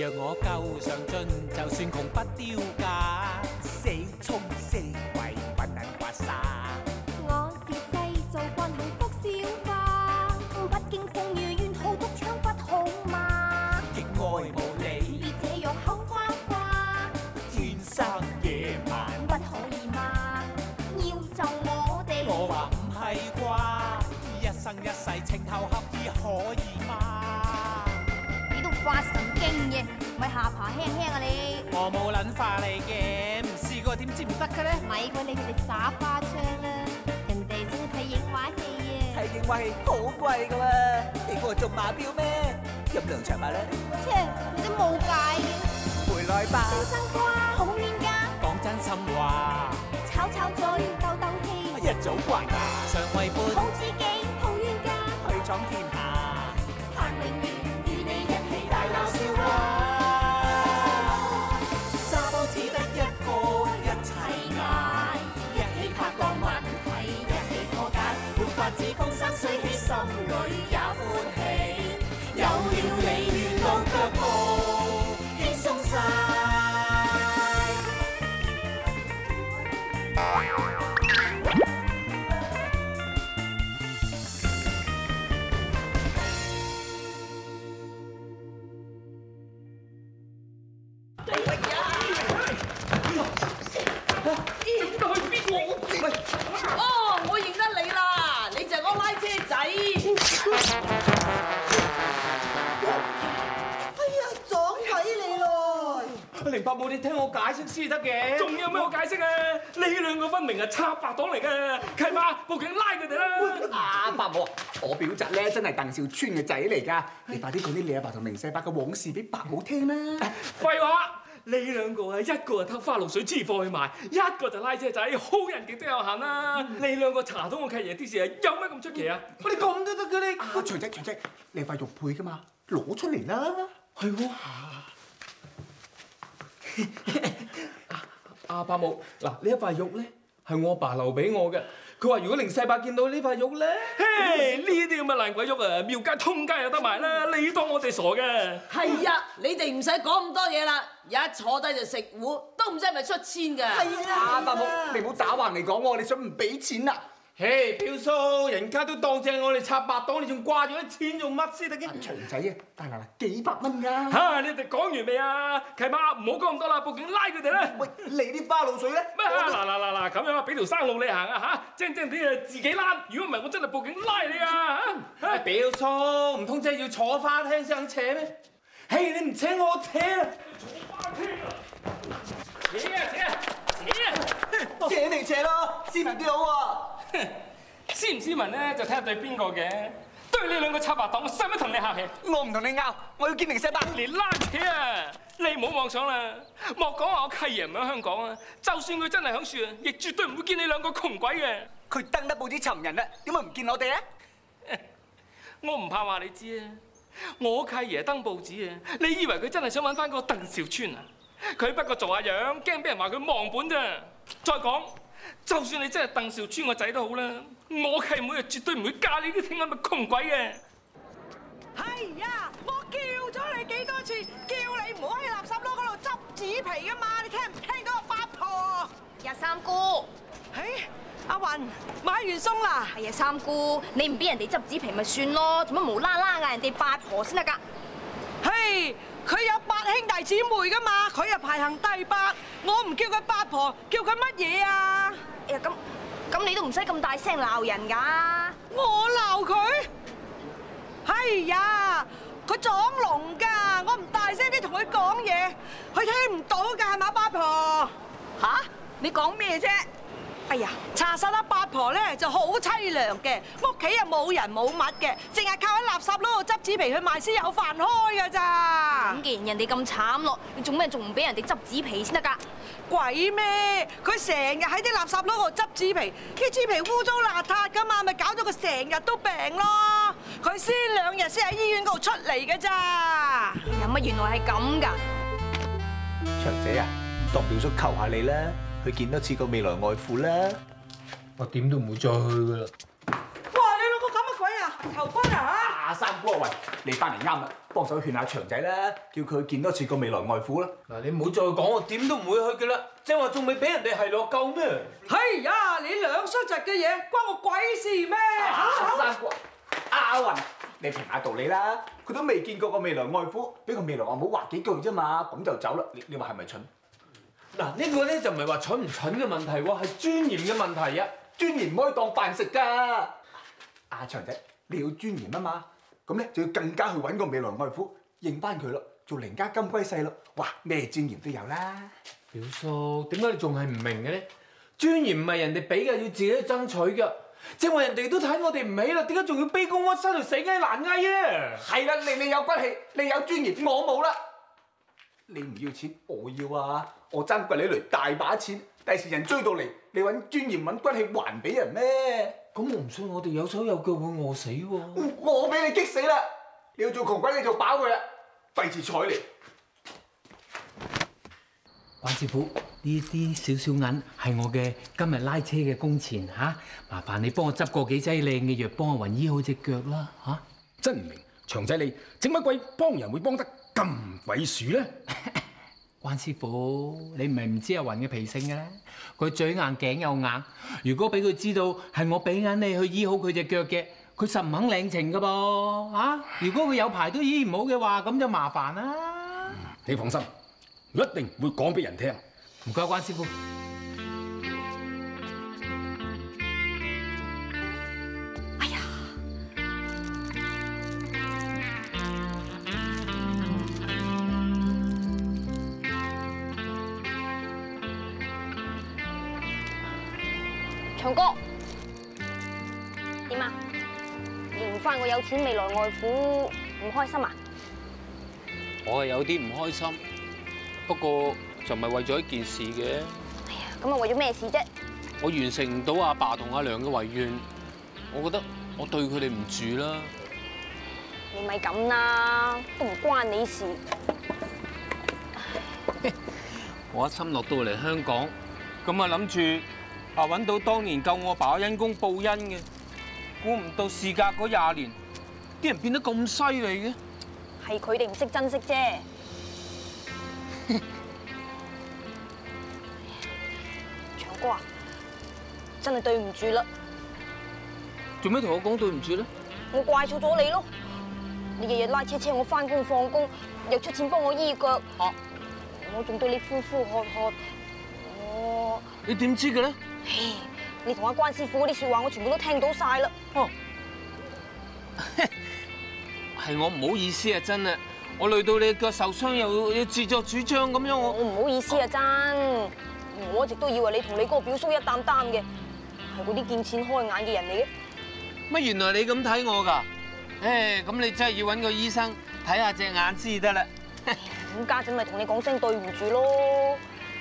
讓我夠上進，就算窮不丟架。死衝死為不能刮痧。 我自細做慣幸福笑話，不經風雨願好督槍不好嗎？ 極愛無理， 你這樣口花花， 天生野蠻， 不可以嗎？要就我哋， 我話唔係啩？一生一世情投合意可以嗎？ 你都發神經嘅，咪下巴輕輕啊你！ 我冇撚化你嘅，唔試過點知唔得嘅咧？ 咪鬼理佢哋耍花槍啦，人哋想去睇影畫戲啊！ 睇影畫戲好貴噶喎，你估我中馬標咩？飲涼茶吧啦， 切，你都冇戒嘅。 回來吧。 天生瓜好冤家， 講真心話， 炒炒嘴鬥鬥氣， 一早慣牙，常為伴， 好知己好冤家， 去闖天下， 盼永遠與你一起大鬧笑話。 沙煲只得一個，一齊捱，一起拍檔問題，一起破解，沒法子風生水起，心裏也歡喜。有了你，沿路腳步輕鬆晒。 哦，我認得你啦，你就係我拉車仔。 哎呀，撞鬼你咯！ 凌伯母，你聽我解釋先得嘅。 仲有咩好解釋啊？你兩個分明係插白黨嚟嘅，契媽報警拉佢哋啦！ 啊，伯母，我表侄咧真係鄧兆川嘅仔嚟㗎，你快啲講啲你阿爸同明世伯嘅往事俾伯母聽啦。 廢話，你兩個啊，一個係偷花露水支貨去賣，一個就拉車仔，好人極都有限啦。你兩個查到我契爺啲事啊，有咩咁出奇啊？ 我哋咁都得嘅你。 啊，長仔，你有塊玉佩㗎嘛，攞出嚟啦。 係喎。阿伯母，嗱呢一塊玉咧係我阿爸留俾我嘅。佢話如果凌世伯見到呢塊玉咧， 嘿，呢啲咁嘅爛鬼玉啊，廟街通街有得賣啦，你當我哋傻嘅？ 係啊，你哋唔使講咁多嘢啦，一坐低就食糊，都唔知係咪出千㗎。 係啊， 啊， 伯母，你唔好打橫嚟講喎，你想唔俾錢啊？ 嘿，表叔，人家都當正我哋插白黨，你仲掛住啲錢做乜先得嘅？ 長仔啊，大嗱幾百蚊㗎。 嚇，你哋講完未啊？契媽，唔好講咁多啦，報警拉佢哋啦！ 喂，你啲花露水咧？ 咩啊？嗱，咁樣啊，俾條生路你行啊嚇！精啲啊，自己拉！如果唔係，我真係報警拉你啊嚇！ 表叔，唔通真係要坐花廳先肯扯咩？嘿，你唔扯我扯啊！ 坐花車啊！扯啊！ 扯嚟扯咯，斯文啲好喎。 斯唔斯文咧，就睇下對邊個嘅。對你兩個插白黨，我使乜同你客氣？ 我唔同你拗，我要見明世伯。 連拉扯啊！你唔好妄想啦，莫講話我契爺唔喺香港啊！就算佢真係響樹啊，亦絕對唔會見你兩個窮鬼嘅。 佢登得報紙尋人啦，點解唔見我哋咧？ 我唔怕話你知啊！我契爺登報紙啊！你以為佢真係想揾翻個鄧兆川啊？佢不過做下樣，驚俾人話佢忘本咋。再講，就算你真係鄧兆川個仔都好啦，我契妹啊絕對唔會嫁呢啲聽咁嘅窮鬼嘅。 係呀，我叫咗你幾多次，叫你唔好喺垃圾籮嗰度執紙皮噶嘛，你聽唔聽到啊，八婆？ 呀三姑， 嘿，阿雲買完餸啦。 係呀三姑，你唔俾人哋執紙皮咪算咯，做乜無啦啦嗌人哋八婆先得㗎？ 嘿，佢有8兄弟姊妹噶嘛，佢又排行第8，我唔叫佢八婆，叫佢乜嘢啊？ 哎呀咁你都唔使咁大聲鬧人㗎。 我鬧佢？係呀，佢撞聾㗎，我唔大聲啲同佢講嘢，佢聽唔到㗎係嘛，八婆？ 吓？你講咩啫？ 哎呀，查實阿八婆咧就好凄涼嘅，屋企又冇人冇物嘅，淨係靠喺垃圾攞度執紙皮去賣先有飯開㗎咋。 咁既然人哋咁慘咯，你做咩仲唔俾人哋執紙皮先得㗎？ 鬼咩？佢成日喺啲垃圾攞度執紙皮，啲紙皮污糟邋遢㗎嘛，咪搞到佢成日都病咯。佢先2日先喺醫院嗰度出嚟㗎咋。 有乜原來係咁㗎？ 長仔啊，當表叔求下你啦，去見多次個未來外父啦。 我點都唔會再去噶啦。 哇！你兩個咁嘅鬼啊，求婚啊嚇！ 阿三姑阿雲，你翻嚟啱啦，幫手勸下長仔啦，叫佢見多次個未來外父啦。 嗱，你唔好再講，我點都唔會去嘅啦。正話仲未俾人哋係落夠咩？ 係呀，你兩叔侄嘅嘢關我鬼事咩？ 阿三姑，阿雲，你評下道理啦，佢都未見過個未來外父，俾個未來外母話幾句啫嘛，咁就走啦。你話係咪蠢？ 嗱，呢個咧就唔係話蠢唔蠢嘅問題喎，係尊嚴嘅問題啊！ 尊嚴唔可以當飯食㗎。阿長仔，你要尊嚴啊嘛，咁咧就要更加去揾個未來外父認翻佢咯，做鄰家金龜婿咯。哇，咩尊嚴都有啦。 表叔，點解你仲係唔明嘅咧？尊嚴唔係人哋俾嘅，要自己去爭取㗎。正話人哋都睇我哋唔起啦，點解仲要卑躬屈膝度死雞難挨啊？ 係啦，你有骨氣，你有尊嚴，我冇啦。你唔要錢，我要啊！我爭掘你嚟大把錢，第時人追到嚟，你揾尊嚴揾骨氣還俾人咩？ 咁我唔信我哋有手有腳會餓死喎。 我俾你激死啦！你要做窮鬼，你做飽佢啦，費事睬你。 關師傅，呢啲少少銀係我嘅今日拉車嘅工錢嚇，麻煩你幫我執過幾劑靚嘅藥，幫阿雲醫好隻腳啦嚇。 真唔明，長仔你整乜鬼幫人會幫得咁鬼鼠咧？ 關師傅，你唔係唔知阿雲嘅脾性嘅咧，佢嘴硬頸又硬。如果俾佢知道係我俾銀你去醫好佢隻腳嘅，佢實唔肯領情噶噃嚇。如果佢有排都醫唔好嘅話，咁就麻煩啦。 你放心，我一定會講俾人聽。 唔該，關師傅。 哎呀！ 長哥，點啊？認翻個有錢未來外父唔開心啊？ 我係有啲唔開心，不過就唔係為咗一件事嘅。 哎呀，咁啊為咗咩事啫？ 我完成唔到阿爸同阿娘嘅遺願，我覺得我對佢哋唔住啦。 你咪咁啦，都唔關你事。 我一心落到嚟香港，咁啊諗住揾到當年救我爸恩公報恩嘅，估唔到事隔嗰20年，啲人變得咁犀利嘅。 係佢哋唔識珍惜啫。長哥啊，真係對唔住啦！ 做咩同我講對唔住咧？ 我怪錯咗你咯！你日日拉車車我翻工放工，又出錢幫我醫腳，我仲對你呼呼喝喝， 你點知嘅咧？ 你同阿關師傅嗰啲説話，我全部都聽到晒啦。 哦，係我唔好意思啊，真啊！我累到你腳受傷，又要自作主張咁樣， 我唔好意思啊，真。我一直都以為你同你嗰個表叔一擔擔嘅，係嗰啲見錢開眼嘅人嚟嘅。 乜原來你咁睇我㗎？咁你真係要揾個醫生睇下隻眼先得啦。 咁家陣咪同你講聲對唔住咯。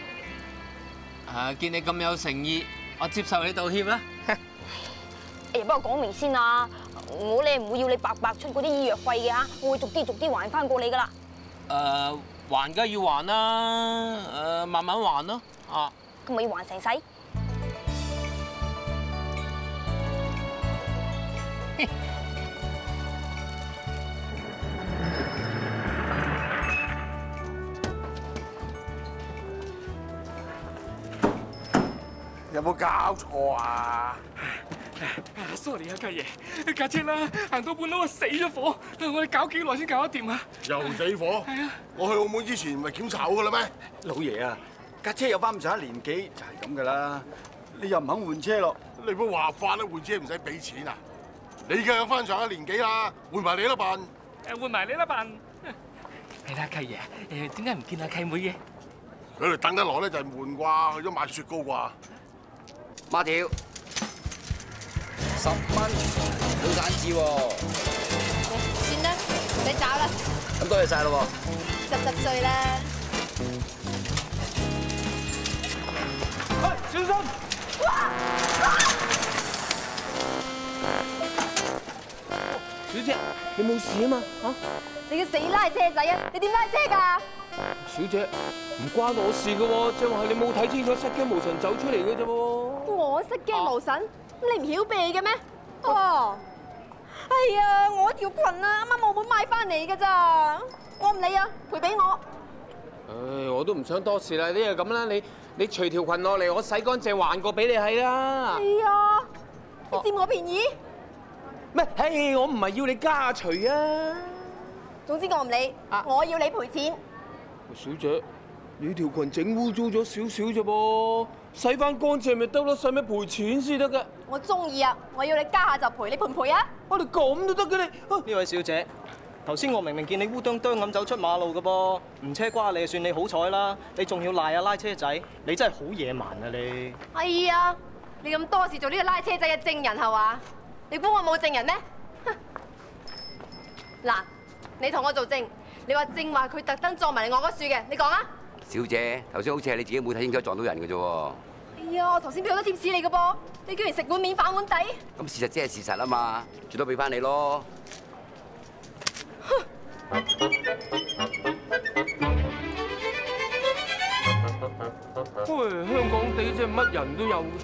見你咁有誠意，我接受你道歉啦。 不過講明先啊，我咧唔會要你白白出嗰啲醫藥費嘅嚇，我會逐啲還翻過你噶啦。 還梗係要還啦，慢慢還咯。 咁咪要還成世？ 有冇搞錯啊 ？Sorry 啊，家爺，架車啦，行到半路啊死咗火，我哋搞幾耐先搞得掂啊？ 又死火？係啊！我去澳門之前唔係檢查好㗎啦咩？ 老爺啊，架車有翻咁上下年紀就係咁㗎啦。你又唔肯換車咯？ 你冇話法啦，換車唔使俾錢啊！你而家有翻上下年紀啦，換埋你啦辦。 換埋你啦辦。係啦，契爺，點解唔見阿契妹嘅？ 佢哋等得耐咧就係悶啩，去咗買雪糕啩。 孖條10蚊，冇散紙喎。 算啦，唔使找啦。 咁多謝晒咯 10歲啦。 小心！小姐，你冇事啊嘛？ 你個死拉車仔啊！你點拉車㗎？ 小姐，唔關我事㗎喎，正話係你冇睇清楚，失驚無神走出嚟嘅啫喎。 我失驚無神，你唔曉避嘅咩？哦， 係啊，我條裙啊，啱啱澳門買翻嚟㗎咋，我唔理啊，賠俾我。 唉，我都唔想多事啦，呢係咁啦，你除條裙落嚟，我洗乾淨還過俾你係啦。 係啊，你佔我便宜？ 咩？唉，我唔係要你加除啊。 總之我唔理，我要你賠錢。 小姐，你條裙整污糟咗少少啫噃，洗翻乾淨咪得咯，使咩賠錢先得㗎？ 我中意啊，我要你加下就賠，你賠唔賠啊？ 我哋咁都得嘅你？ 呢位小姐，頭先我明明見你烏啄啄咁走出馬路嘅噃，唔車瓜你就算你好彩啦，你仲要賴拉車仔，你真係好野蠻啊你！ 係啊，你咁多事做呢個拉車仔嘅證人係嘛？你估我冇證人咩？嗱，你同我做證，你話正話佢特登撞埋嚟我嗰樹嘅，你講啊！ 小姐，頭先好似係你自己冇睇清楚撞到人嘅啫喎。 哎呀，我頭先俾好多貼士你嘅噃，你居然食碗面反碗底。 咁事實即係事實啊嘛，最多俾翻你咯。 喂，香港地真係乜人都有。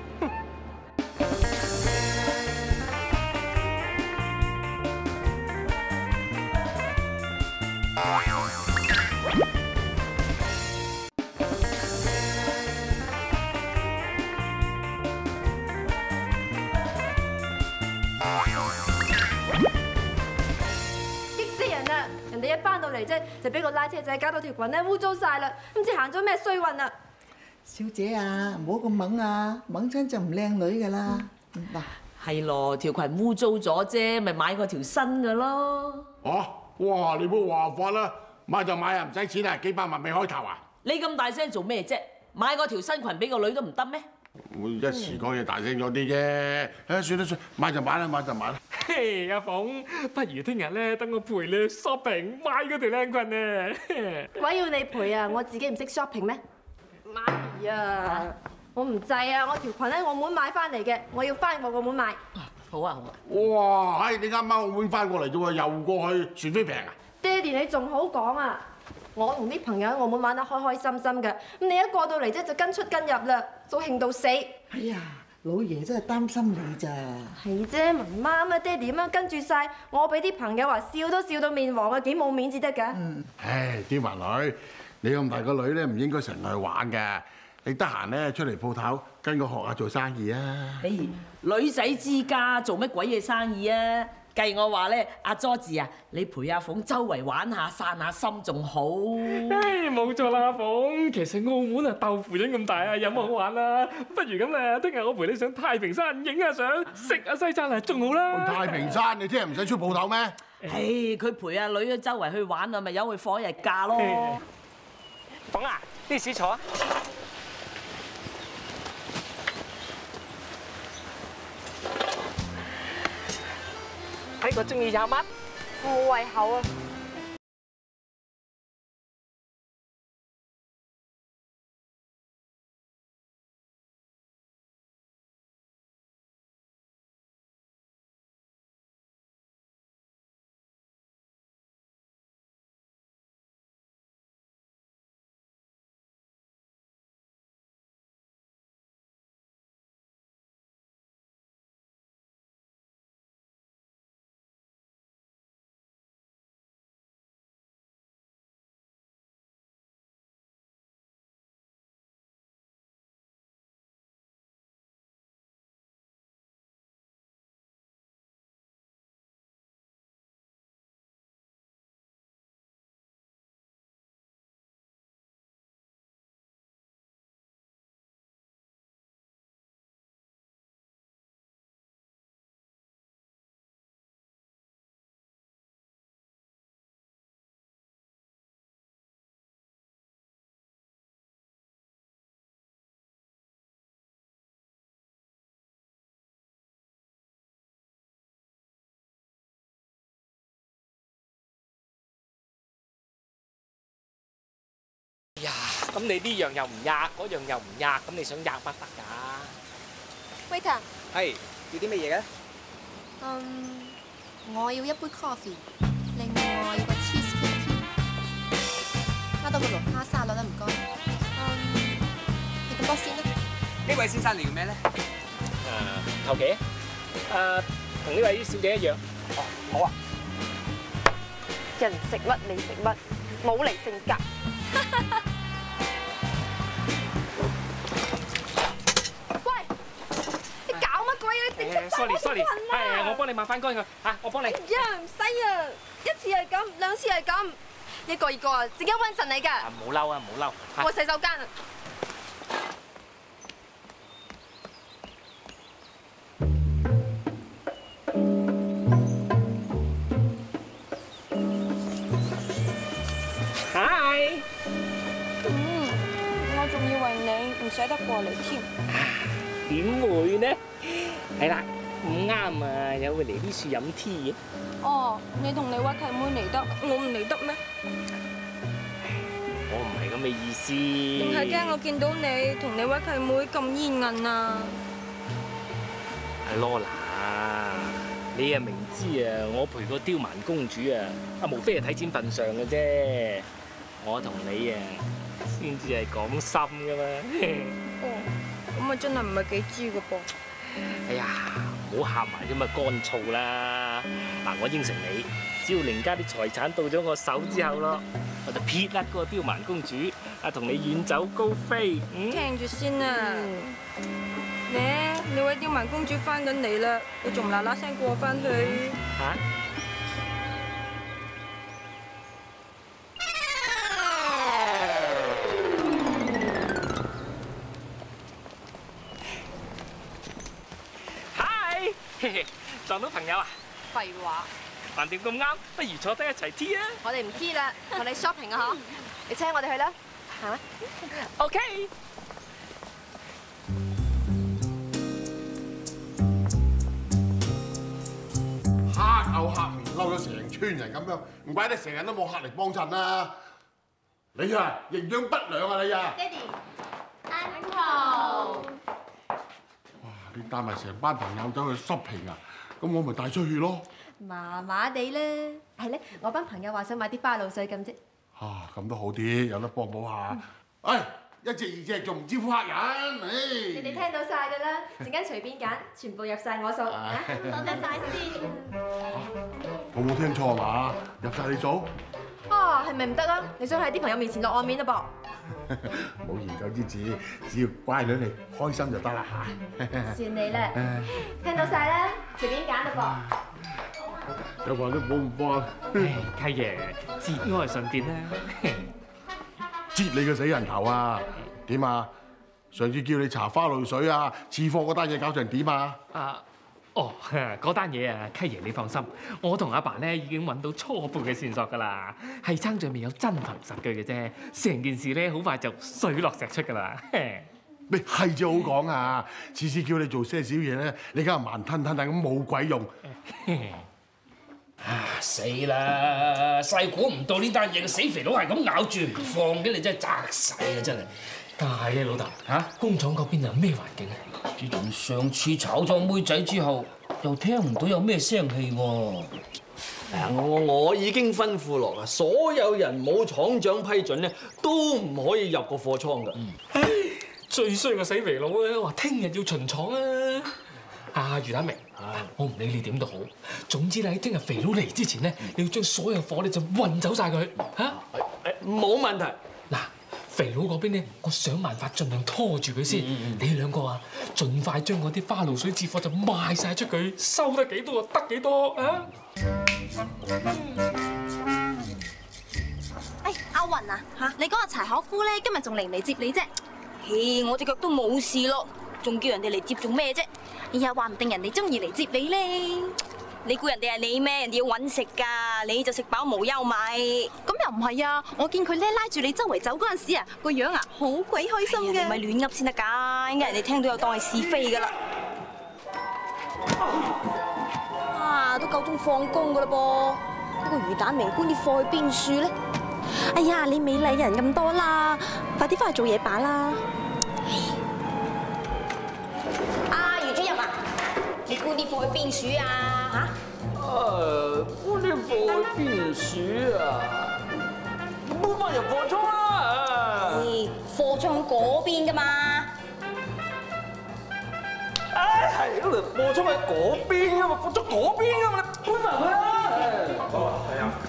你一翻到嚟啫，就俾個拉車仔搞到條裙咧污糟晒啦，唔知行咗咩衰運啊！ 小姐啊，唔好咁猛啊，猛親就唔靚女噶啦。嗱， 係咯，條裙污糟咗啫，咪買過條新嘅咯。 嚇！哇！你唔好話法啦，買就買啊，唔使錢啊，幾百萬未開頭啊！ 你咁大聲做咩啫？買過條新裙俾個女都唔得咩？ 我一時講嘢大聲咗啲啫。唉，算啦算，買就買啦，買就買啦。 嘿，阿鳳，不如聽日咧，等我陪你 shopping 買嗰條靚裙啊！ 鬼要你陪啊！我自己唔識 shopping 咩？媽咪啊，我唔制啊！我條裙喺澳門買翻嚟嘅，我要翻我個門買。 好啊好啊！ 哇！唉，你啱啱澳門翻過嚟啫喎，又過去船飛平啊！ 爹哋你仲好講啊！我同啲朋友喺澳門玩得開開心心嘅，咁你一過到嚟啫就跟出跟入啦，早興到死。 哎呀，老爺真係擔心你咋。 係啫，媽媽啊，爹哋咁樣跟住晒，我俾啲朋友話笑都笑到面黃啊，幾冇面至得㗎。 唉，啲華女，你咁大個女咧，唔應該成日去玩嘅。你得閒咧出嚟鋪頭跟我學下做生意啊！ 哎，女仔之家做乜鬼嘢生意啊？計我話咧，阿 George 啊，你陪阿鳳周圍玩下，散下心仲好。 唉，冇錯啦，阿鳳，其實澳門啊豆腐潤咁大啊，有乜好玩啊？不如咁啊，聽日我陪你上太平山影下相，食下西餐啊，仲好啦。 太平山，你聽日唔使出鋪頭咩？ 唉，佢陪阿女周圍去玩啊，咪由佢放一日假咯。 鳳啊，啲士坐啊！睇我中意飲乜？ 我胃口啊！ 呀，咁你呢樣又唔壓，嗰樣又唔壓，咁你想壓乜得㗎？ Waiter， 係要啲乜嘢嘅？ 我要一杯 coffee， 另外要個 cheese cake， 加多個龍蝦沙律啦，唔該。係咁多先啦。 呢位先生你要咩咧？ 頭幾？ 同呢位小姐一樣。 哦，好啊。 人食乜你食乜，冇嚟性格。喂，你搞乜鬼啊？你整濕 sorry， 係我幫你抹翻乾佢嚇，我幫你。 呀，唔使啊，一次係咁，兩次係咁，一個二個啊，自己溫順你㗎。 唔好嬲啊，唔好嬲。 我洗手間啊。 我仲以為你唔捨得過嚟添。 點會呢？係啦，唔啱啊，有會嚟啲樹飲 tea 嘅。 哦，你同你位契妹嚟得，我唔嚟得咩？ 我唔係咁嘅意思。 定係驚我見到你同你位契妹咁煙韌啊？ 阿羅娜，你啊明知啊，我陪個刁蠻公主啊，無非係睇錢份上嘅啫。我同你啊，先至係講心噶嘛。 哦，咁啊真係唔係幾知噶噃。 哎呀，唔好喊埋咁啊乾燥啦！嗱，我應承你，只要凌家啲財產到咗我手之後咯，我就撇甩嗰個刁蠻公主，同你遠走高飛。 聽住先啊！你位刁蠻公主翻緊嚟啦，你仲嗱嗱聲過翻去。 嚇？撞到朋友啊！ 廢話， 橫掂咁啱，不如坐低一齊 tea 啊！ 我哋唔 tea 啦，我哋 shopping 啊嗬，你請我哋去啦，係咪 ？OK。 蝦口蝦面嬲咗成村人咁樣，唔怪得成日都冇客嚟幫襯啦。你啊，營養不良啊你啊！ 爹哋，Uncle。 哇！你帶埋成班朋友走去 shopping 啊？咁我咪帶出去咯。 麻麻地咧，係咧，我班朋友話想買啲花露水咁啫。 啊，咁都好啲，有得幫補下。哎，一隻二隻仲唔招呼客人？唉！ 你哋聽到晒㗎啦，陣間隨便揀，全部入晒我數。多謝晒先。 我冇聽錯嘛？入晒你數？ 啊，係咪唔得啊？你想喺啲朋友面前落我面啊噃？ 冇研究之子，只要乖女嚟，開心就得啦嚇。 算你啦，聽到晒啦，隨便揀啦噃。有話都冇咁幫。 契爺，節哀順變啦。 接你個死人頭啊！點啊？上次叫你查花露水啊，次貨嗰單嘢搞成點啊？ 嗰單嘢啊，契爺你放心，我同阿爸咧已經揾到初步嘅線索㗎啦，係爭在未有真憑實據嘅啫，成件事咧好快就水落石出㗎啦。 你係就好講啊！次次叫你做些少嘢咧，你梗係慢吞吞咁冇鬼用。 死啦！細估唔到呢單嘢個死肥佬係咁咬住唔放嘅，你真係砸死啊！真係。 但係咧，老豆嚇，工廠嗰邊係咩環境啊？ 自從上次炒咗妹仔之後，又聽唔到有咩聲氣喎。 我已經吩咐落啦，所有人冇廠長批准咧，都唔可以入個貨倉㗎。 最衰個死肥佬咧，話聽日要巡廠啊！余達明，我唔理你點都好，總之咧喺聽日肥佬嚟之前咧，你要將所有貨咧就運走晒佢嚇。 冇問題。 嗱，肥佬嗰邊咧，我想辦法盡量拖住佢先。你兩個啊，盡快將嗰啲花露水接貨就賣晒出去，收得幾多就得幾多啊！ 阿雲啊，你嗰個柴可夫咧，今日仲嚟唔嚟接你啫？嘿，我隻腳都冇事咯，仲叫人哋嚟接做咩啫？哎呀，話唔定人哋中意嚟接你咧。你估人哋係你咩？人哋要揾食㗎，你就食飽無憂米。咁又唔係啊！我見佢咧拉住你周圍走嗰陣時啊，個樣啊好鬼開心嘅。你咪亂噏先得㗎，應該人哋聽到又當係是非㗎啦。啊，都夠鐘放工㗎啦噃。不過魚蛋明搬啲貨去邊處咧？哎呀，你美麗嘅人咁多啦，快啲翻去做嘢吧啦！余主任啊，你搬啲貨去邊處啊？ 搬啲貨去邊處啊？搬翻入貨倉啦！ 貨倉嗰邊㗎嘛。 係貨倉喺嗰邊噶嘛，貨倉嗰邊噶嘛，你搬埋去啦。好，係啊。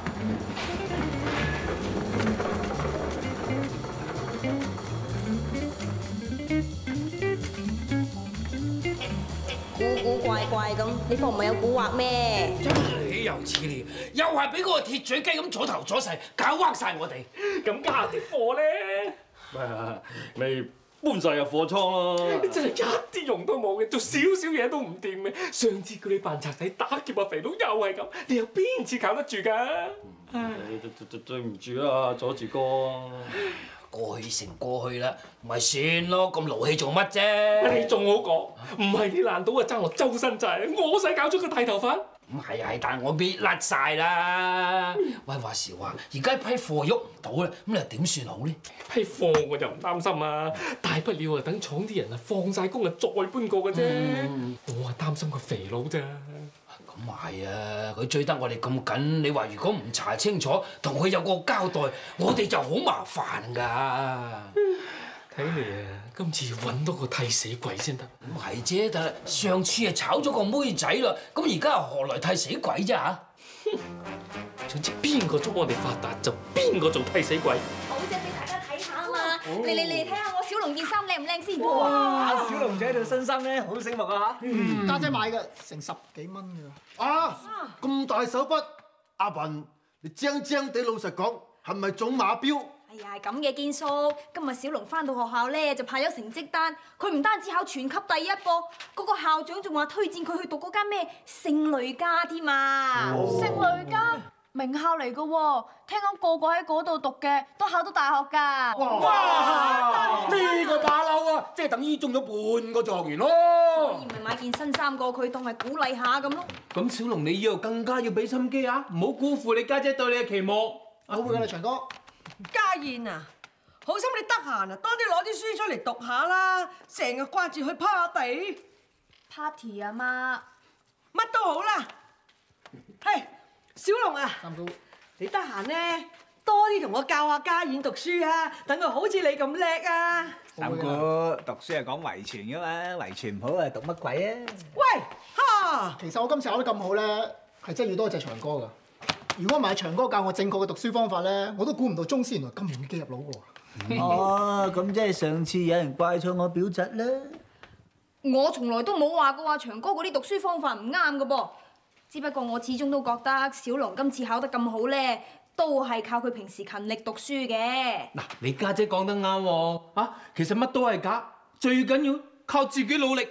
古古怪怪咁，你貨唔係有蠱惑咩？ 豈有此理！又係俾嗰個鐵嘴雞咁阻頭阻勢，搞歪晒我哋。 咁家下啲貨咧， 咪搬晒入貨倉咯。 你真係一啲用都冇嘅，做少少嘢都唔掂嘅。上次叫你扮賊仔打劫阿肥佬又係咁，你有邊次靠得住㗎？ 對唔住啊，佐治哥。 過去成過去啦，咪算咯，咁勞氣做乜啫？ 你仲好講，唔係你爛到啊爭我周身債，我使搞咗個大頭髮。 唔係，但係我搣甩晒啦。喂，話時話，而家批貨喐唔到咧，咁你又點算好咧？ 批貨我就唔擔心啊，大不了啊等廠啲人啊放晒工啊再搬過嘅啫。我係擔心個肥佬咋。 咁係啊，佢追得我哋咁緊，你話如果唔查清楚，同佢有個交代，我哋就好麻煩㗎。 睇嚟啊，今次要揾到個替死鬼先得。 唔係啫，但係上次啊炒咗個妹仔啦，咁而家又何來替死鬼啫嚇？ 總之邊個祝我哋發達就邊個做替死鬼。 好啫，俾大家睇下啊嘛！嚟睇下我小龍件衫靚唔靚先？ 哇！小龍仔條新衫咧好醒目啊嚇。 家姐買嘅成10幾蚊㗎。 啊！咁大手筆，阿雲，你精地老實講，係咪中馬標？ 哎呀，咁嘅堅叔，今日小龍翻到學校咧就派咗成績單，佢唔單止考全級第一噃，嗰個校長仲話推薦佢去讀嗰間咩聖雷家添啊！ 聖雷家名校嚟㗎喎，聽講個個喺嗰度讀嘅都考到大學㗎。 哇！呢個把騮啊，即係等於中咗半個狀元咯。 所以咪買件新衫過佢，當係鼓勵下咁咯。 咁小龍，你以後更加要俾心機啊，唔好辜負你家姐對你嘅期望。 好會㗎啦，長哥。 家燕啊，好心你得閒啊，多啲攞啲書出嚟讀下啦，成日掛住去 party 啊媽， 乜都好啦。係小龍啊，你得閒咧多啲同我教下家燕讀書啊，等佢好似你咁叻啊！ 三姑讀書係講遺傳噶嘛，遺傳唔好啊，讀乜鬼啊？ 喂，哈！ 其實我今次考得咁好咧，係真係要多謝長哥㗎。如果唔係長哥教我正確嘅讀書方法咧，我都估唔到宗師原來咁容易記入腦喎。 哦，咁即係上次有人怪錯我表侄啦。 我從來都冇話過長哥嗰啲讀書方法唔啱㗎噃，只不過我始終都覺得小龍今次考得咁好咧，都係靠佢平時勤力讀書嘅。 嗱，你家姐講得啱喎，啊，其實乜都係假，最緊要靠自己努力。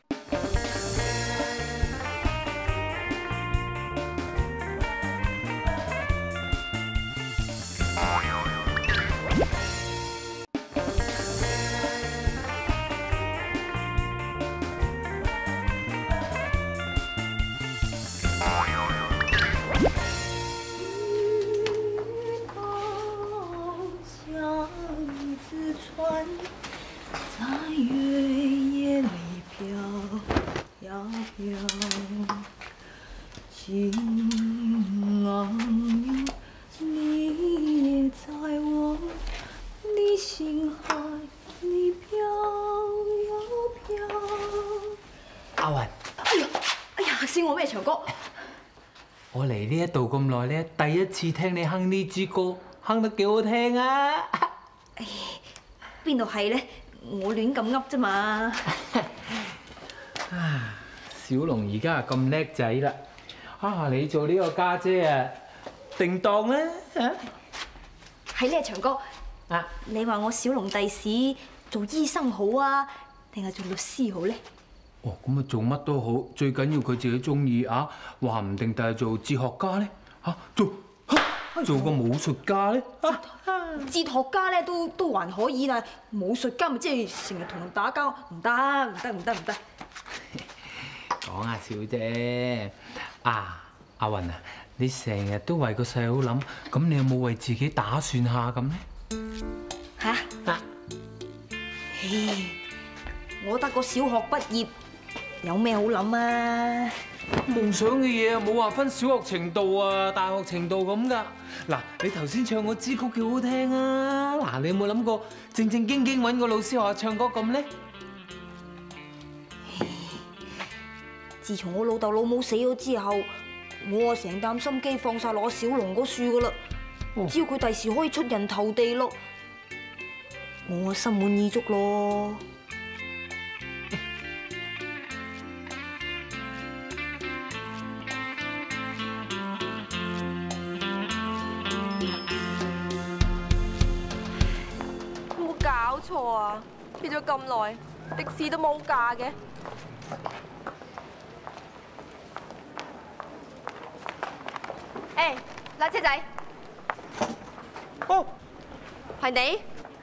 在月夜里飘呀飘，情郎哟，你也在我的心海里飘呀飄。 阿雲， 哎呀，嚇死我咩長哥？ 我嚟呢一度咁耐咧，第一次聽你哼呢支歌，哼得幾好聽啊！ 邊度係咧？我亂咁噏啫嘛。 小龍而家係咁叻仔啦，啊！你做呢個家姐啊，定當啦嚇。 係咧，長哥。 啊， 你話我小龍第時做醫生好啊，定係做律師好咧？ 哦，咁啊做乜都好，最緊要佢自己中意啊！話唔定第日做哲學家咧，嚇做個武術家咧。 哲學家咧都還可以，但係武術家咪即係成日同人打交，唔得。 講下笑啫。啊，阿雲啊，你成日都為個細佬諗，咁你有冇為自己打算下咁咧？ 嚇？我得個小學畢業，有咩好諗啊？ 夢想嘅嘢啊，冇話分小學程度啊、大學程度咁噶。嗱，你頭先唱嗰支曲幾好聽啊！嗱，你有冇諗過正經揾個老師學下唱歌咁咧？ 自從我老豆老母死咗之後，我啊成擔心機放晒落小龍嗰樹噶啦，只要佢第時可以出人頭地咯，我心滿意足咯。 有冇搞錯啊？跌咗咁耐，的士都冇價嘅。誒，拉車仔。 哦， 係你？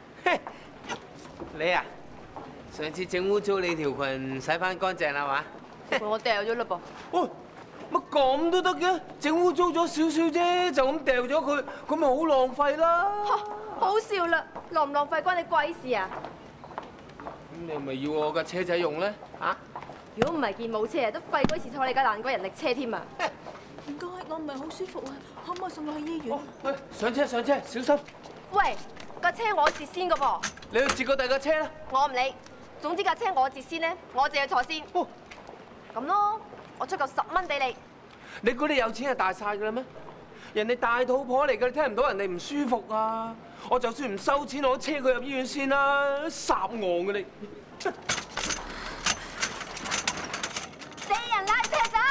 你啊，上次整污糟你條裙，洗翻乾淨啦嘛？ 我掉咗啦噃。 哦，乜咁都得嘅？整污糟咗少少啫，就咁掉咗佢，咁咪好浪費啦？ 好笑啦，浪唔浪費關你鬼事啊？ 咁你咪要我架車仔用咧？嚇！ 如果唔係件冇車啊，都費鬼事坐你架爛鬼人力車添啊！ 唔該，我唔係好舒服啊，可唔可以送我去醫院？ 喂，上車上車，小心！ 喂，架車我截先噶噃。 你去截過第二架車啦。 我唔理，總之架車我截先咧，我就要坐先。咁咯，我出夠10蚊俾你。 你估你有錢係大晒㗎啦咩？人哋大肚婆嚟㗎，你聽唔到人哋唔舒服啊！我就算唔收錢，我都車佢入醫院先啦，殺我㗎你！ 死人拉車仔！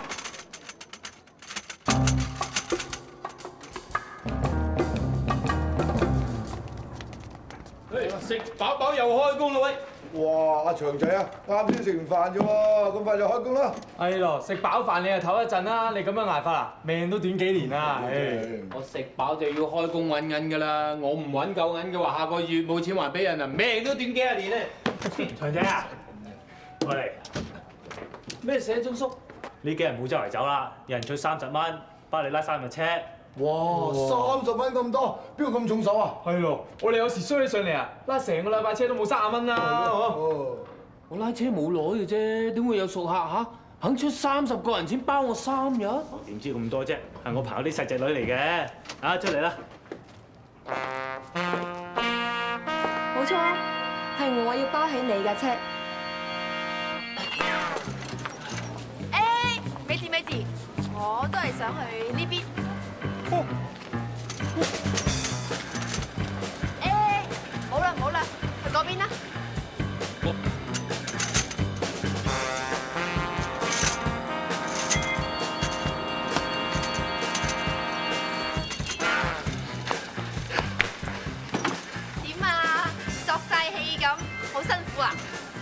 食飽飽又開工啦喂！ 哇！阿長仔啊，啱先食完飯啫喎，咁快就開工啦？ 係咯，食飽飯你就唞一陣啦，你咁樣捱法啊，命都短幾年啦！ 我食飽就要開工揾銀㗎啦，我唔揾夠銀嘅話，下個月冇錢還俾人啊，命都短幾廿年咧！ 長仔啊，過嚟。 咩事啊，鐘叔？ 呢幾日冇周圍走啦，有人出30蚊，幫你拉3日車。 哇！30蚊咁多，邊個咁重手啊？ 係咯，我哋有時衰起上嚟啊，拉成個禮拜車都冇30蚊啦！ 我拉車冇耐嘅啫，點會有熟客嚇？肯出30個人錢包我3日？ 點知咁多啫？係我朋友啲細仔女嚟嘅。啊，出嚟啦！ 冇錯啊，係我要包起你架車。誒，咪住，我都係想去呢邊。誒，好啦，去嗰邊啦。點啊？作晒氣咁，好辛苦啊！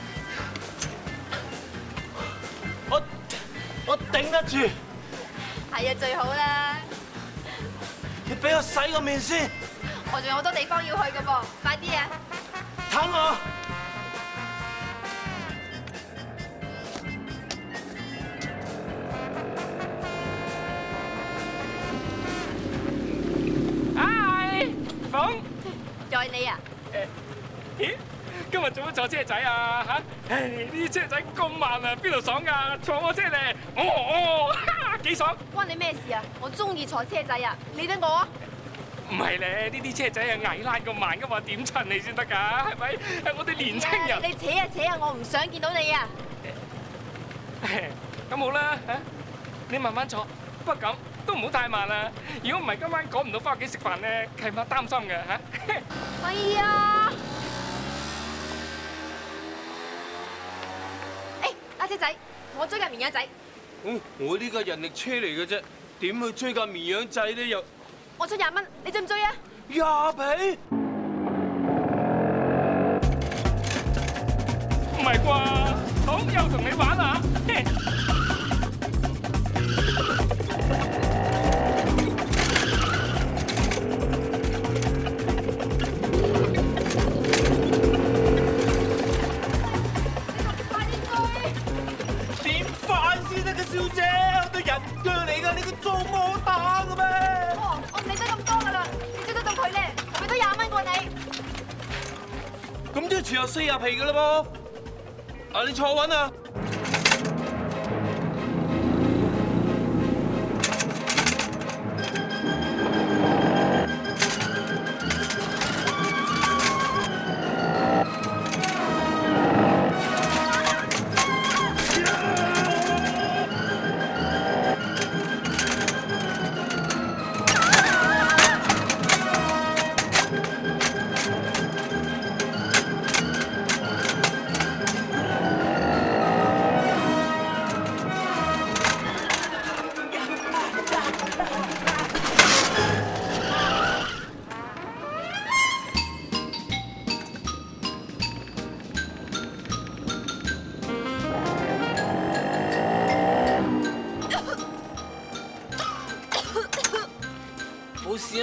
我頂得住。 係啊，最好啦。 你俾我洗個面先。 我仲有好多地方要去噶噃，快啲啊！ 等我。 嗨，鳳。 就係你啊？ 咦？今日做乜坐車仔啊？嚇！唉，呢啲車仔咁慢啊，邊度爽㗎？坐我車嚟，幾爽！ 關你咩事啊？我中意坐車仔啊！你得我啊？ 唔係咧，呢啲車仔係矮爛咁慢㗎嘛，點襯你先得㗎？係咪？係我哋年青人。 你扯啊扯啊！我唔想見到你啊！ 咁好啦嚇，你慢慢坐，不過咁都唔好太慢啦。如果唔係今晚趕唔到翻屋企食飯咧，契媽擔心嘅嚇。 哎呀！阿車仔，我追架綿羊仔。 我呢架人力車嚟嘅啫，點去追架綿羊仔咧？又我出20蚊，你追唔追啊 ？20皮？ 唔係啩？好，又同你玩啊！ 小姐，我對人腳嚟㗎，你個做冇打嘅咩？ 我唔理得咁多㗎啦，你追得到佢咧，俾多20蚊過你。 咁即係全有40皮㗎啦噃。啊，你坐穩啊！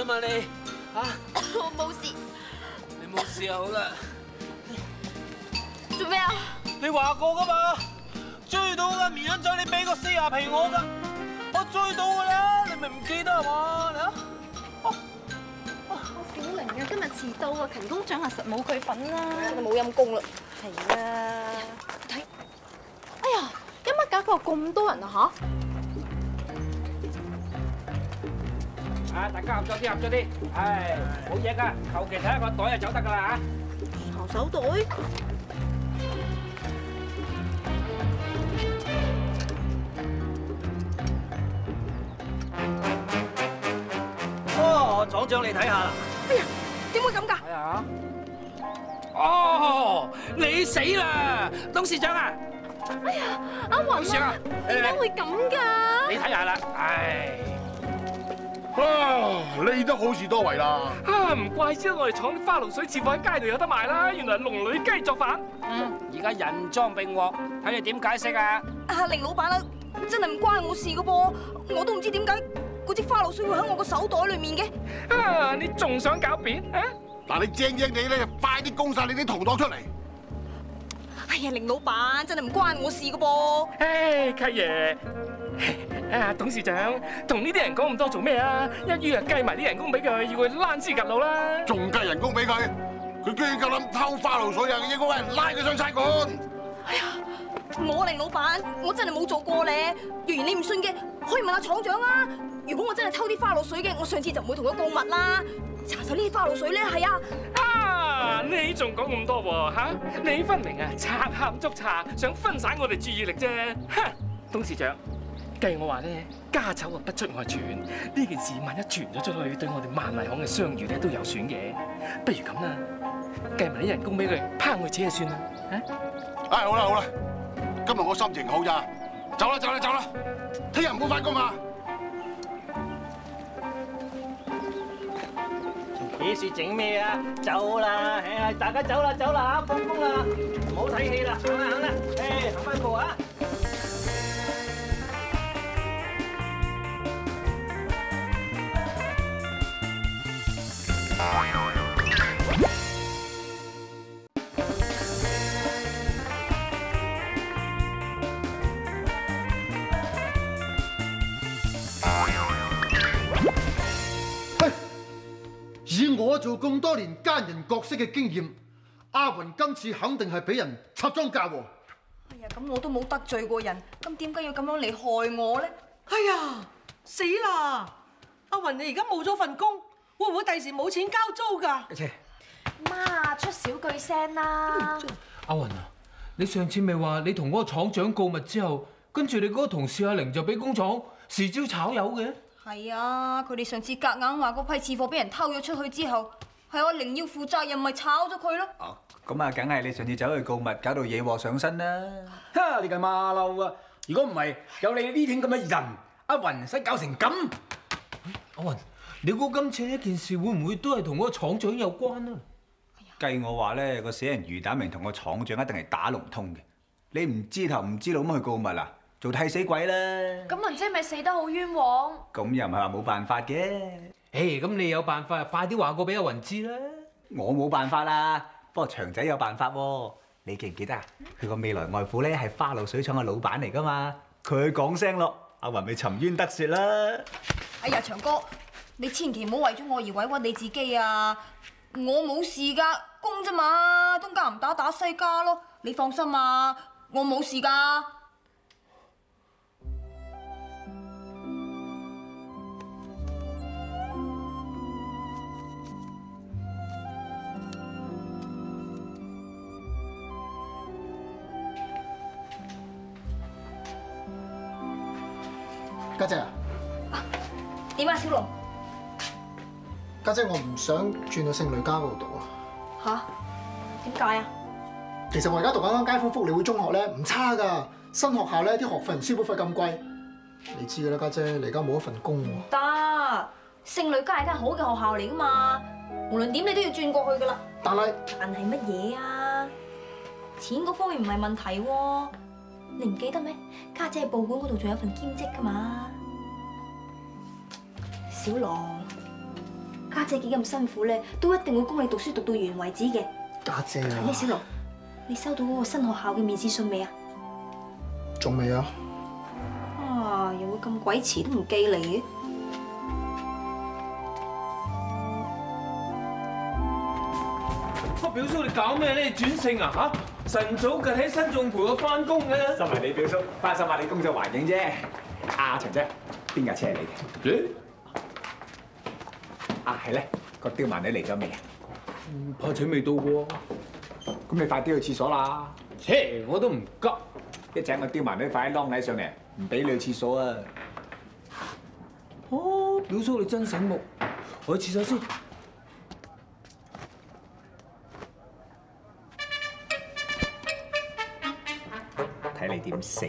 嘛你？嚇？ 我冇事。 你冇事就好啦。 做咩啊？ 你話過噶嘛？追到嘅綿羊仔，你俾個40皮我㗎，我追到㗎啦，你咪唔記得係嘛？嚟啊！ 小玲啊，今日遲到啊，勤工獎啊實冇佢份啦，真係冇陰功啦。係啊，睇，哎呀，有乜搞到咁多人啊啊！大家合作啲，合作啲，係冇嘢㗎，求其睇下個袋就走得㗎啦嚇。 嚇？手袋？ 哦，廠長你睇下啦。 哎呀，點會咁㗎？ 睇下。哦，你死啦，董事長啊！ 哎呀，阿雲啊，點解會咁㗎？ 你睇下啦，唉。 啊！你都好事多為啦。 啊，唔怪之我哋廠啲花露水似放喺街度有得賣啦，原來係龍女雞作反。 而家人贓並獲，睇你點解釋啊？ 阿凌老闆啊，真係唔關我事㗎噃，我都唔知點解嗰支花露水會喺我個手袋裏面嘅。 啊，你仲想狡辯啊？ 嗱，你精精地咧，就快啲供晒你啲同黨出嚟。 哎呀，凌老闆真係唔關我事㗎噃。 唉，契爺。啊，董事長，同呢啲人講咁多做咩啊？一於啊計埋啲人工俾佢，要佢躝屍趌路啦。 仲計人工俾佢，佢居然夠膽偷花露水啊！應該揾人拉佢上差館。 哎呀，我凌老闆，我真係冇做過咧。若然你唔信嘅，可以問下廠長啊。如果我真係偷啲花露水嘅，我上次就唔會同佢告密啦。查實呢啲花露水咧，係啊。 啊，你仲講咁多喎嚇？你分明啊賊喊捉賊，想分散我哋注意力啫。哼，董事長。計我話咧，家醜啊不出外傳，呢件事萬一傳咗出去，對我哋萬麗行嘅商譽咧都有損嘅。不如咁啦，計埋啲人工俾佢，拋佢扯就算啦。 唉，好啦好啦，今日我心情好咋，走啦走啦走啦，聽日唔好返工啊！ 幾時整咩啊？走啦！唉，大家走啦走啦，放工啦，唔好睇戲啦，行啦行啦，誒，行翻步啊！ 以我做咁多年奸人角色嘅經驗，阿雲今次肯定係俾人插贓嫁禍。 哎呀，咁我都冇得罪過人，咁點解要咁樣嚟害我咧？ 哎呀，死啦！阿雲，你而家冇咗份工，會唔會第時冇錢交租㗎？ 媽，出少句聲啦！ 阿雲啊，你上次咪話你同嗰個廠長告密之後，跟住你嗰個同事阿玲就俾工廠豉椒炒魷嘅。 係啊，佢哋上次夾硬話嗰批次貨俾人偷咗出去之後，係阿玲要負責任，咪炒咗佢咯。 哦，咁啊，梗係你上次走去告密，搞到惹禍上身啦。 哈！你個馬騮啊！如果唔係有你呢啲咁嘅人，阿雲使搞成咁。 阿雲，你估今次呢件事會唔會都係同嗰個廠長有關啊？ 計我話咧，個死人魚蛋明同個廠長一定係打龍通嘅。你唔知頭唔知腦咁去告密啊？做替死鬼啦！ 咁雲姐咪死得好冤枉。 咁又唔係話冇辦法嘅。 誒，咁你有辦法，快啲話過俾阿雲知啦。 我冇辦法啦，不過長仔有辦法喎。你記唔記得啊？佢個未來外父咧係花露水廠嘅老闆嚟噶嘛？佢講聲咯，阿雲咪沉冤得雪啦。 哎呀，長哥，你千祈唔好為咗我而委屈你自己啊！我冇事㗎，工啫嘛，東家唔打打西家咯。你放心啊，我冇事㗎。 家姐啊， 點啊，小龍？ 家姐，我唔想轉到聖女家嗰度讀啊。 吓？點解啊？ 其實我而家讀緊間街坊福利會中學咧，唔差㗎。新學校咧，啲學費同書本費咁貴，你知㗎啦，家姐，你而家冇一份工喎。 得，聖女家係間好嘅學校嚟㗎嘛，無論點你都要轉過去㗎啦。 但係乜嘢啊？錢嗰方面唔係問題喎。你唔記得咩？家姐喺報館嗰度仲有份兼職㗎嘛。小龍， 家姐幾咁辛苦咧，都一定會供你讀書讀到完為止嘅。 家姐啊！ 係咧，小龍，你收到嗰個新學校嘅面試信未啊？ 仲未啊？ 啊，又會咁鬼遲都唔寄嚟嘅？ 表叔，你搞咩咧？你轉性啊嚇！晨早趌起身仲陪我翻工嘅。 身為你表叔，關心下你工作環境啫。阿長姐，邊架車係你嘅？係咧，個刁蠻女嚟咗未啊？ 怕且未到喎。 咁你快啲去廁所啦！ 切，我都唔急。 一陣個刁蠻女快啲啷禮上嚟，唔俾你去廁所啊！ 哦，表叔你真醒目，我去廁所先。 睇你點死！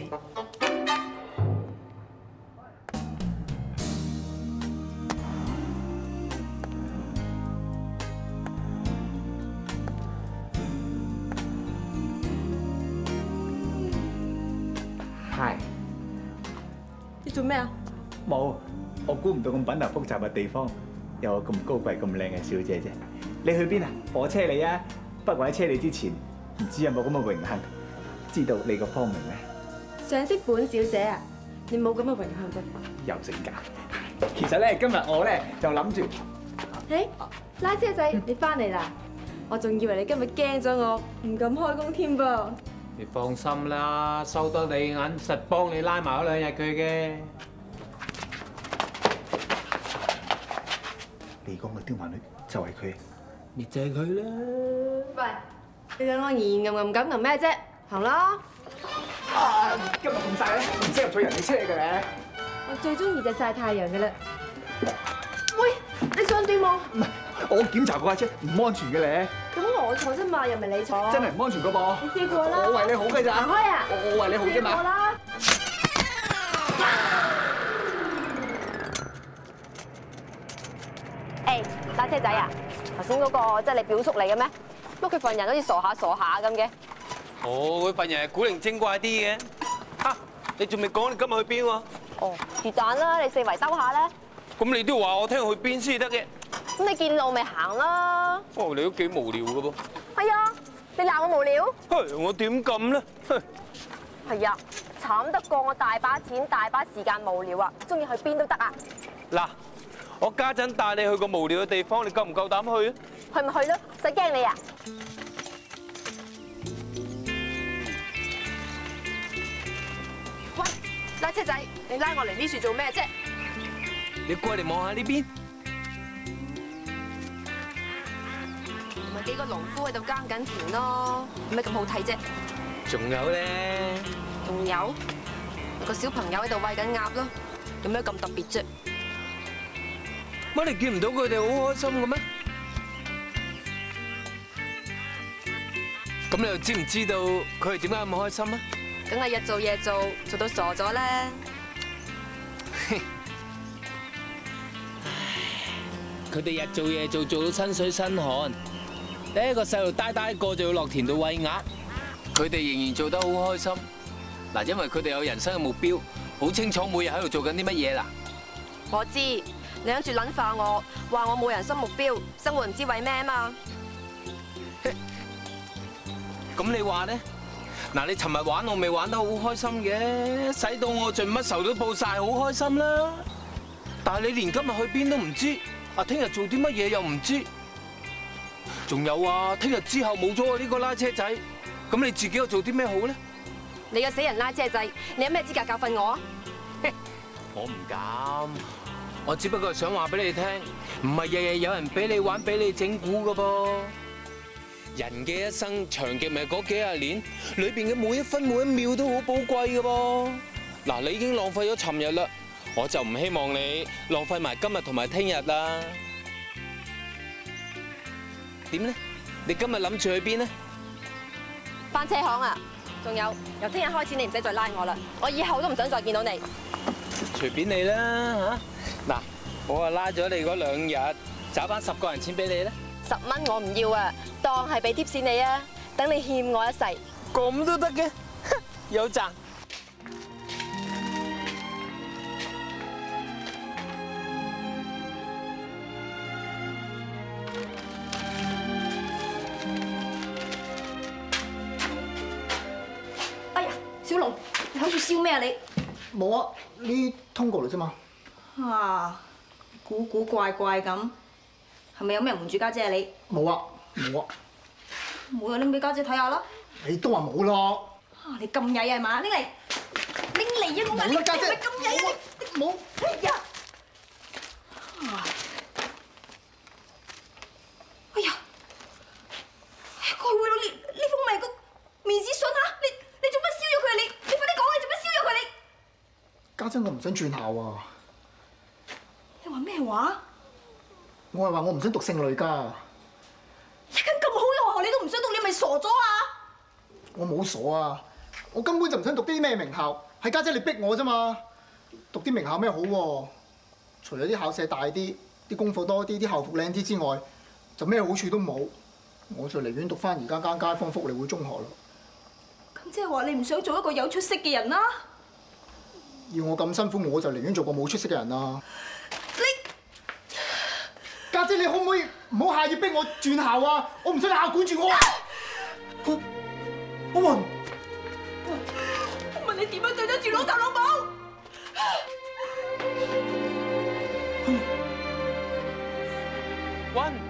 係。 你做咩啊？ 冇，我估唔到咁品流複雜嘅地方有咁高貴咁靚嘅小姐啫。你去邊啊？我車你啊！不過喺車你之前，唔知有冇咁嘅榮幸。知道你個芳名咩？ 上色本小姐啊，你冇咁嘅榮幸嘅。 有性格。其實咧，今日我咧就諗住， 誒，拉車仔，你翻嚟啦！我仲以為你今日驚咗我，唔敢開工添噃。 你放心啦，收得你銀，實幫你拉埋嗰2日佢嘅。 你講嘅刁蠻女就係佢， 咪就係佢啦。 喂，你兩個言咁咁咩啫？行啦！ 今日咁曬咧，唔適合坐人哋車嘅咧。 我最中意就曬太陽嘅啦。喂，你想點啊？ 唔係，我檢查過架車，唔安全嘅咧。 咁我坐啫嘛，又唔係你坐。 真係唔安全噶噃。 你試過啦。 我為你好嘅咋。 行開啊！ 我為你好啫嘛。 試過啦。 誒，揸車仔啊！頭先嗰個即係你表叔嚟嘅咩？乜佢份人好似傻下咁嘅？ 哦，佢份人係古靈精怪啲嘅。嚇，你仲未講你今日去邊喎？ 哦，是但啦，你四圍兜下啦。 咁你都要話我聽去邊先得嘅。 咁你見路咪行啦。 哦，你都幾無聊嘅噃。 係啊，你鬧我無聊？ 係，我點咁咧？ 係啊，慘得過我大把錢、大把時間無聊啊！中意去邊都得啊！ 嗱，我家陣帶你去個無聊嘅地方，你夠唔夠膽去啊？ 去咪去咯，使驚你啊！喂，拉車仔，你拉我嚟呢處做咩啫？ 你過嚟望下呢邊。 咪幾個農夫喺度耕緊田咯，有咩咁好睇啫？ 仲有咧？ 仲有個小朋友喺度餵緊鴨咯，有咩咁特別啫？ 乜你見唔到佢哋好開心嘅咩？咁你又知唔知道佢哋點解咁開心啊？ 梗係日做夜做，做到傻咗啦！ 佢哋日做夜做，做到身水身汗。第一個細路呆個就要落田度餵鴨，佢哋仍然做得好開心。嗱，因為佢哋有人生嘅目標，好清楚每日喺度做緊啲乜嘢啦。 我知，你諗住撚化我，話我冇人生目標，生活唔知為咩啊嘛。 咁你話咧？嗱，你尋日玩我未玩得好開心嘅，使到我盡乜仇都報晒，好開心啦。但係你連今日去邊都唔知，啊，聽日做啲乜嘢又唔知。仲有啊，聽日之後冇咗我呢個拉車仔，咁你自己又做啲咩好咧？ 你個死人拉車仔，你有咩資格教訓我啊？ 我唔敢，我只不過係想話俾你聽，唔係日日有人俾你玩，俾你整蠱噶噃。人嘅一生長極咪嗰幾廿年，裏邊嘅每一分每一秒都好寶貴噶噃。嗱，你已經浪費咗尋日啦，我就唔希望你浪費埋今日同埋聽日啦。點咧？你今日諗住去邊咧？ 返車行啊！仲有，由聽日開始你唔使再拉我啦，我以後都唔想再見到你。 隨便你啦嚇。嗱，我啊拉咗你嗰2日，找翻10個人錢俾你咧。 10蚊我唔要啊，當係俾貼士你啊，等你欠我一世。 咁都得嘅，有賺。 小龍，你喺度燒咩啊你？ 冇啊，呢啲通過嚟啫嘛。 啊，古古怪怪咁，係咪有咩人瞞住家姐啊你？ 冇啊，冇啊。 冇啊，拎俾家姐睇下啦。 你都話冇咯。 啊，你咁曳係嘛？拎嚟，拎嚟啊！我話你家姐咁曳啊！你冇。哎呀！哎呀！佢會攞呢封咪個面子信啊！你做乜燒咗佢啊？你快啲講啊！你做乜燒咗佢你？ 家姐，我唔想轉校啊！ 你話咩話？ 我係話我唔想讀聖女㗎。 一間咁好嘅學校你都唔想讀，你係咪傻咗啊？ 我冇傻啊！我根本就唔想讀啲咩名校，係家姐你逼我啫嘛。讀啲名校咩好喎？除咗啲校舍大啲、啲功課多啲、啲校服靚啲之外，就咩好處都冇。我就寧願讀翻而家間街坊福利會中學咯。 咁即係話你唔想做一個有出息嘅人啦？ 要我咁辛苦，我就寧願做個冇出息嘅人啦。家姐，你可唔可以唔好下要逼我轉校啊？我唔想你校管住我啊！阿雲， 我問你點樣對得住老豆老母？ 雲，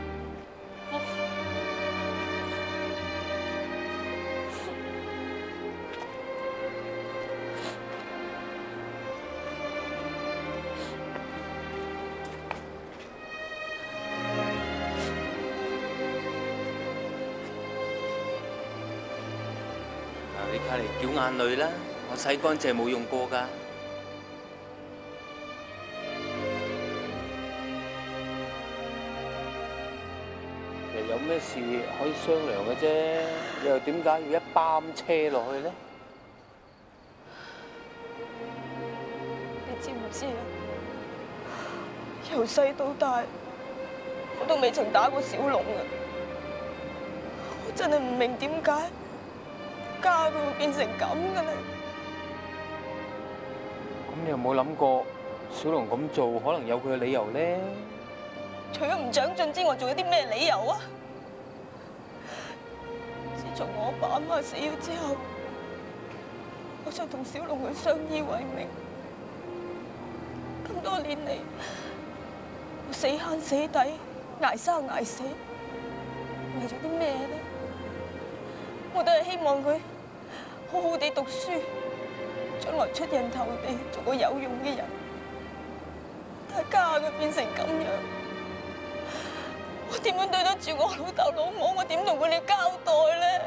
你靠嚟繳眼淚啦，我洗乾淨冇用過㗎。其實有咩事可以商量嘅啫，你又點解要一班車落去咧？ 你知唔知啊？由細到大，我都未曾打過小龍啊！我真係唔明點解。家佢會變成咁嘅咧？ 咁你有冇諗過小龍咁做可能有佢嘅理由咧？ 除咗唔長進之外，仲有啲咩理由啊？自從我阿爸阿媽死咗之後，我就同小龍佢相依為命。咁多年嚟，我死慳死抵，捱生捱死，為咗啲咩咧？我都係希望佢好好地讀書，將來出人頭地，做個有用嘅人。但係家佢變成咁樣，我點樣對得住我老豆老母？我點同佢哋交代咧？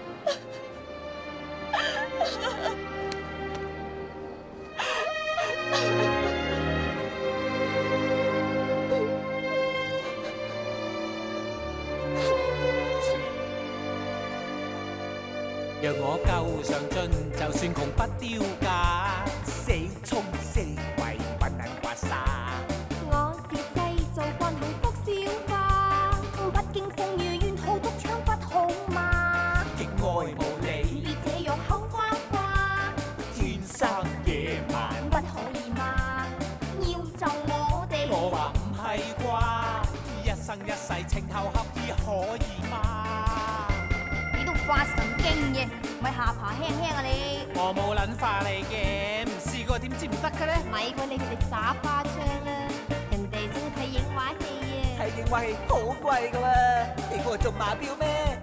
若我夠上進，就算窮不丟架，死衝死為揾銀刮沙。 我自細做慣幸福笑話，不經風雨願好督槍不好罵。 極愛無理， 別這樣口花花， 天生野蠻不可以罵。要就我哋， 我話唔係啩？一生一世情投合意可以嗎？ 你都發神經嘅，咪下巴輕輕啊你！ 我冇撚化你嘅，唔試過點知唔得嘅咧？ 咪鬼理佢哋耍花槍啦，人哋想睇影畫戲啊！ 睇影畫戲好貴噶喎，你個做馬標咩？